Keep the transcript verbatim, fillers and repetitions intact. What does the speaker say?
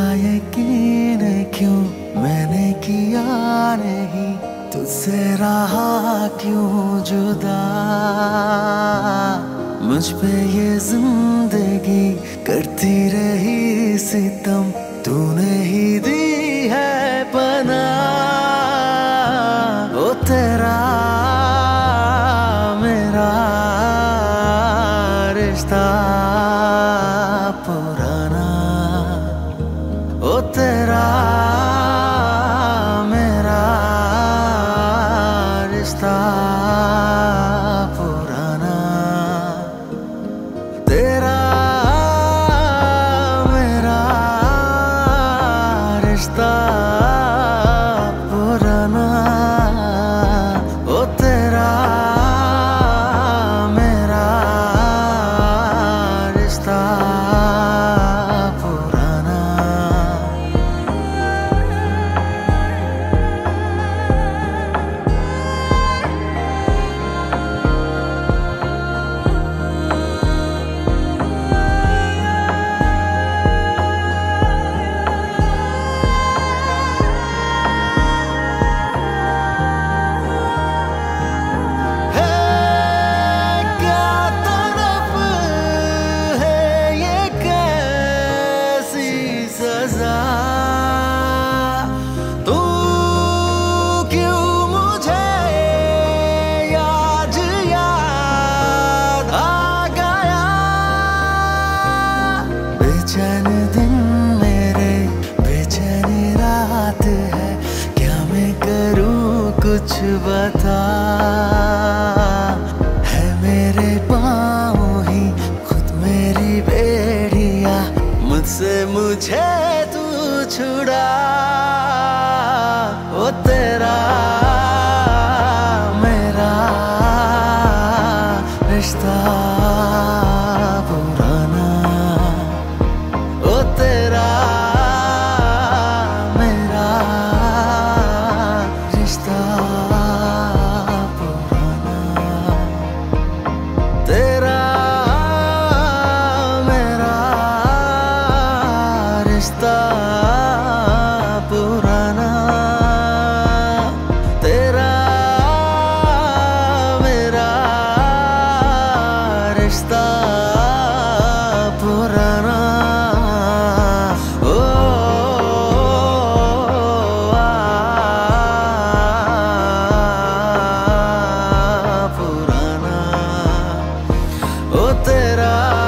यकीन क्यों मैंने किया नहीं, तुझसे रहा क्यों जुदा। मुझ पे ये जिंदगी करती रही सितम, तूने ही दी है पनाह। ओ तेरा मेरा रिश्ता पुराना, ओ तेरा मेरा रिश्ता पुराना। तेरा मेरा रिश्ता पुराना, ओ तेरा मेरा रिश्ता पुराना। तू क्यों मुझे याद याद आ गया। बेचैन दिन मेरे बेचैनी रात है, क्या मैं करूं कुछ बता। है मेरे पाँव ही खुद मेरी बेड़िया, मुझसे मुझे तू छुड़ा। ओ तेरा मेरा रिश्ता पुराना, ओ तेरा मेरा रिश्ता पुराना। तेरा मेरा रिश्ता पुराना, तेरा मेरा रिश्ता पुराना। ओ आ, पुराना, ओ तेरा